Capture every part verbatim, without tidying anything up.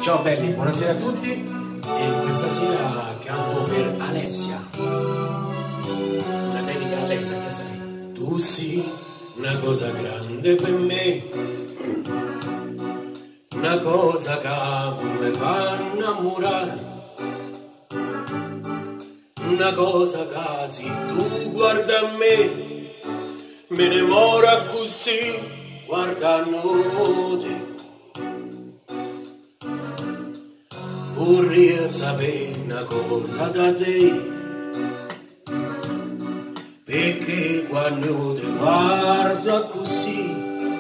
Ciao belli, buonasera a tutti e questa sera canto per Alessia, una dedica a lei, perché sai, tu sì, una cosa grande per me, una cosa che mi fa innamorare, una cosa che se tu guarda a me, me ne mora così guardando te. Vorrei sapere una cosa da te, perché quando ti guardo così,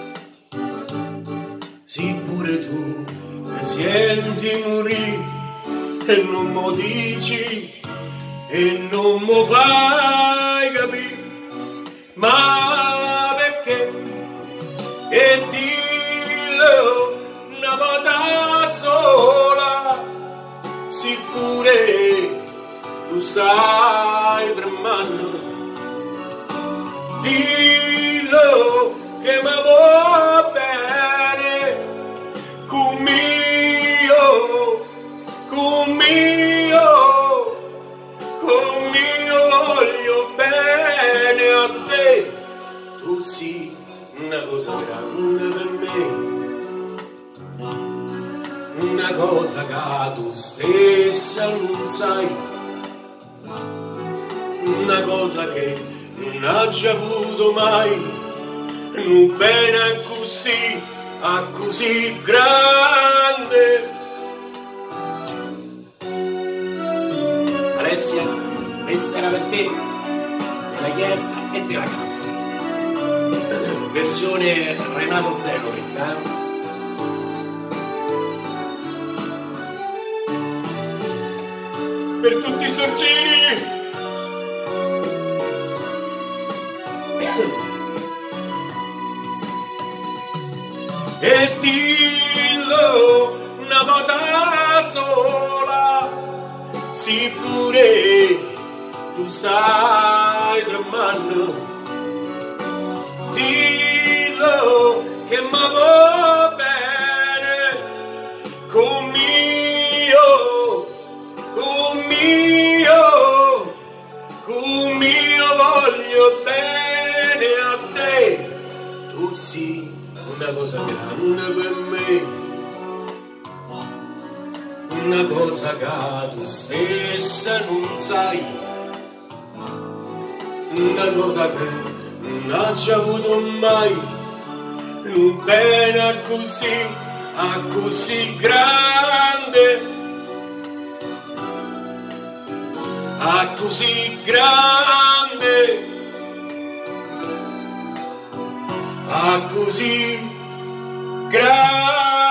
sì pure tu ti senti morire e non mo dici e non mo fai capire, ma perché? E dillo una volta sola, sì pure tu stai tremando, dillo che mi va bene, con mio, con mio, con mio voglio bene a te, tu sì una cosa grande per me, una cosa che tu stessa non sai, una cosa che non hai già avuto mai, un bene così, a così grande. Alessia, questa era per te, me l'hai chiesta e te la canto. Versione Renato Zero questa, eh? Per tutti i sorcini, e dillo una volta sola, sì pure tu stai tremando, dillo che mi va bene, con mio, con mio, con mio voglio bene a te, tu sì una cosa grande per me, una cosa che tu stessa non sai, una cosa che non hai già avuto mai, un bene così, a così grande, a così grande, a così grande.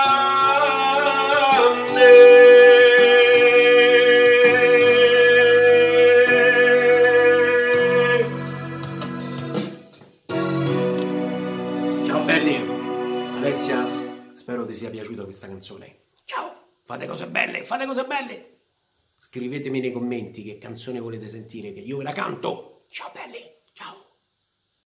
Ciao belli, Alessia, spero ti sia piaciuta questa canzone. Ciao, fate cose belle, fate cose belle. Scrivetemi nei commenti che canzone volete sentire, che io ve la canto. Ciao belli.